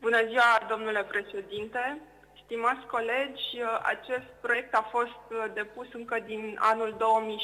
Bună ziua, domnule președinte. Stimați colegi, acest proiect a fost depus încă din anul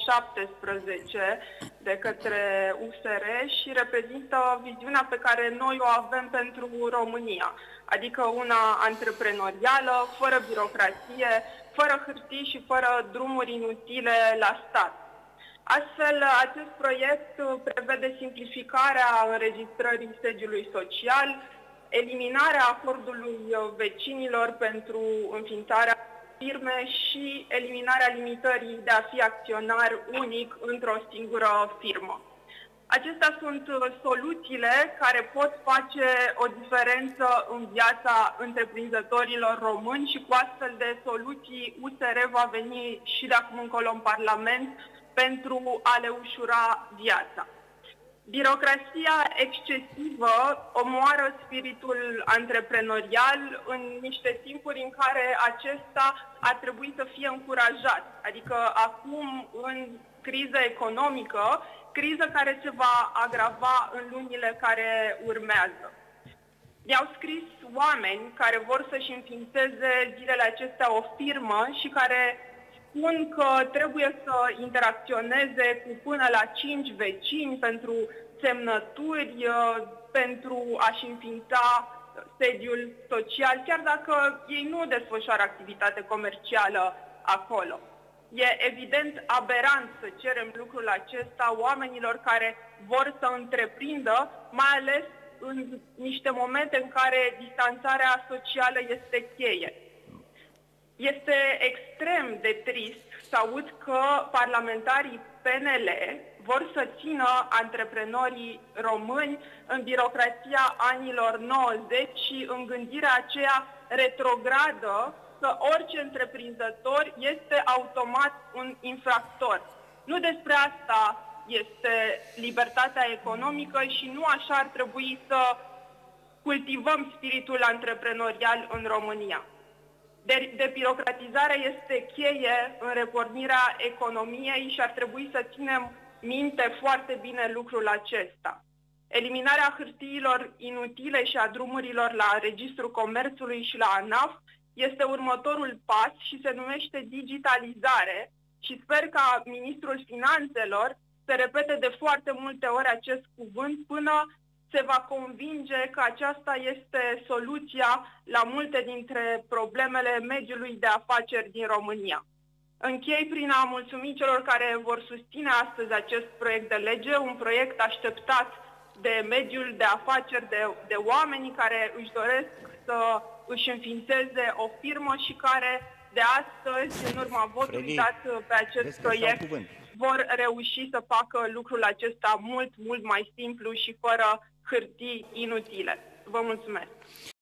2017 de către USR și reprezintă viziunea pe care noi o avem pentru România, adică una antreprenorială, fără birocrație, fără hârtii și fără drumuri inutile la stat. Astfel, acest proiect prevede simplificarea înregistrării sediului social, eliminarea acordului vecinilor pentru înființarea firme și eliminarea limitării de a fi acționar unic într-o singură firmă. Acestea sunt soluțiile care pot face o diferență în viața întreprinzătorilor români și cu astfel de soluții USR va veni și de acum încolo în Parlament pentru a le ușura viața. Birocrația excesivă omoară spiritul antreprenorial în niște timpuri în care acesta ar trebui să fie încurajat. Adică acum, în criză economică, criză care se va agrava în lunile care urmează. Mi-au scris oameni care vor să-și înființeze zilele acestea o firmă și care spun că trebuie să interacționeze cu până la 5 vecini pentru semnături, pentru a-și înființa sediul social, chiar dacă ei nu desfășoară activitate comercială acolo. E evident aberant să cerem lucrul acesta oamenilor care vor să întreprindă, mai ales în niște momente în care distanțarea socială este cheie. Este extrem de trist să aud că parlamentarii PNL vor să țină antreprenorii români în birocrația anilor 90 și în gândirea aceea retrogradă că orice întreprinzător este automat un infractor. Nu despre asta este libertatea economică și nu așa ar trebui să cultivăm spiritul antreprenorial în România. Debirocratizarea este cheie în repornirea economiei și ar trebui să ținem minte foarte bine lucrul acesta. Eliminarea hârtiilor inutile și a drumurilor la Registrul Comerțului și la ANAF este următorul pas și se numește digitalizare și sper ca Ministrul Finanțelor să repete de foarte multe ori acest cuvânt până se va convinge că aceasta este soluția la multe dintre problemele mediului de afaceri din România. Închei prin a mulțumi celor care vor susține astăzi acest proiect de lege, un proiect așteptat de mediul de afaceri, de oamenii care își doresc să își înființeze o firmă și care de astăzi, în urma votului dat pe acest proiect, vor reuși să facă lucrul acesta mult mai simplu și fără hârtii inutile. Vă mulțumesc!